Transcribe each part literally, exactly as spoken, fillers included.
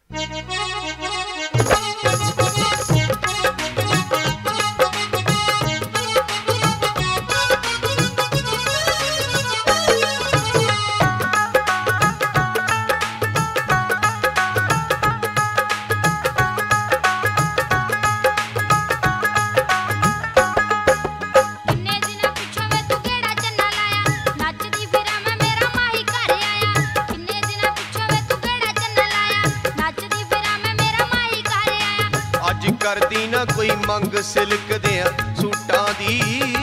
करदी ना कोई मंग सिल्क दिया सूटां दी,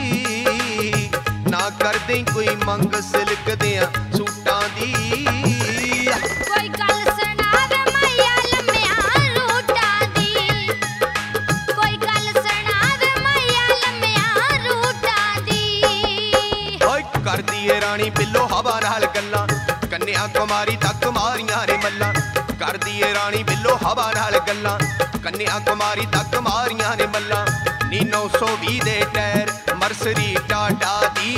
ना करदी कोई मंग सिल्क दिया सूटां दी। कोई गल सुनावे मैया लम्मिया रूटां दी, कोई गल सुनावे मैया लम्मिया रूटां दी। ओए करदी ए रानी बिल्लो हवा नाल गल्लां, कन्या कुमारी तक मारियां ने मल्लां। करदी ए रानी बिल्लो हवा नाल गल्लां, कन्या कुमारी तक मारियां ने मल्लां। नी नौ सौ भी दे टैर मर्सरी टाटा दी,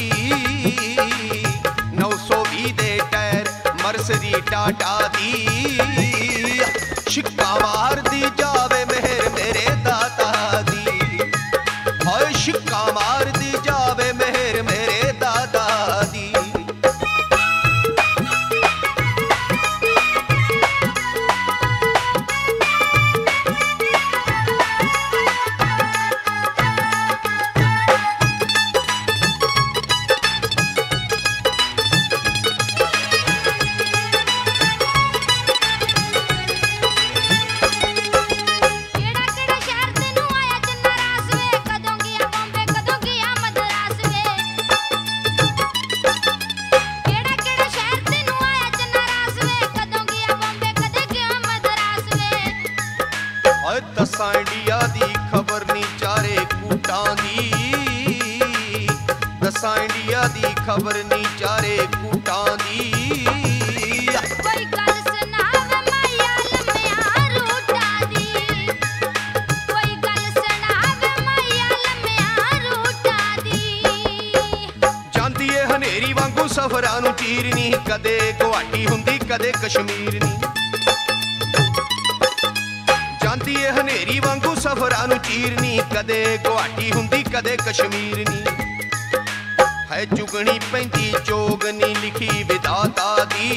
नौ सौ भी दे टैर मर्सरी टाटा दी। शिक्का मार दी जावे मेहर मेरे दाता दी, हाय शिक्का मार दी जावे मेहर मेरे दादा दी। दसां इंडिया दी खबर नी चारे कूटां दी, दसां इंडिया दी खबर नी चारे कूटां दी। कोई गल सुनावे मैया लम्मिया रूटां दी, कोई गल सुनावे मैया लम्मिया रूटां दी। जांदी ए हनेरी वांगू सफरां नूं चीरनी, कदे गुवाहाटी हुंदी कदे कश्मीर नी। जांदी ए हनेरी वांगू सफरां नूं चीरनी, कदे गुवाहाटी हुंदी कदे कश्मीर नी। है जुगनी पैंदी जोगनी लिखी विधाता दी,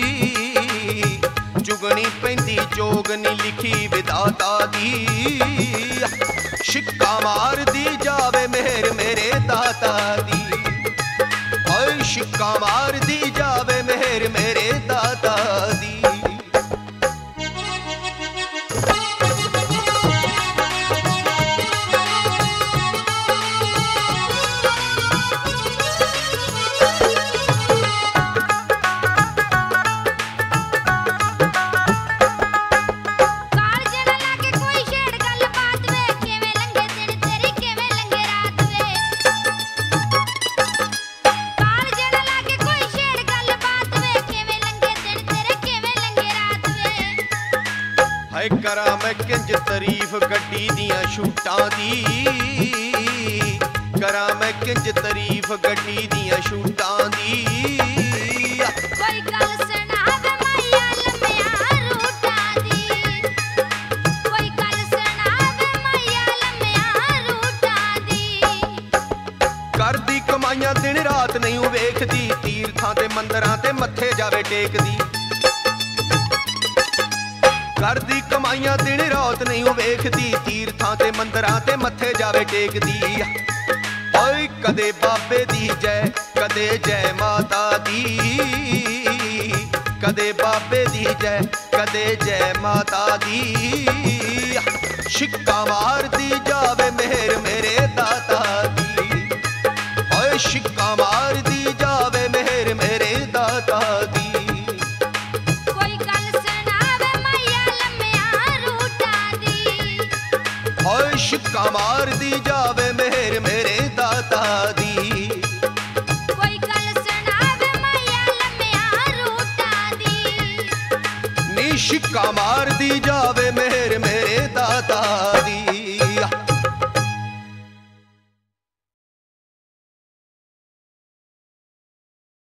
जुगनी पैंदी जोगनी लिखी विधाता दी। शिक्का मार दी जावे मेहर मेरे दाता दी, हाय शिक्का मार दी जावे मेहर मेरे दाता दी। करा मैं किंज तारीफ गड्डी दियां शूटां दी, करा मैं किंज तारीफ गड्डी दियां शूटां दी। कोई गल सुनावे मैया लम्मिया रूटां दी, कोई गल सुनावे मैया लम्मिया रूटां दी। करदी कमाइयां दिन रात नहीं वेखदी, तीर्थां ते मंदरां ते मत्थे जावे टेकदी। करदी कमाइयां दिन रात नहीं वेखदी, तीर्थां ते मंदरां ते मत्थे जावे टेकदी। ओए कदे बाबे दी जय कदे जय माता दी, कदे बाबे दी जय कदे जय माता दी। शिक्का मार दी जावे मेहर मेरे दाता दी, ओए शिक्का मार दी जावे मेहर मेरे दाता दी। शिक्का मार दी जावे मेहर मेरे दाता दी। कोई गल सुनावे मैया लम्मिया रूटां दी, नी शिक्का मार दी जावे मेहर मेरे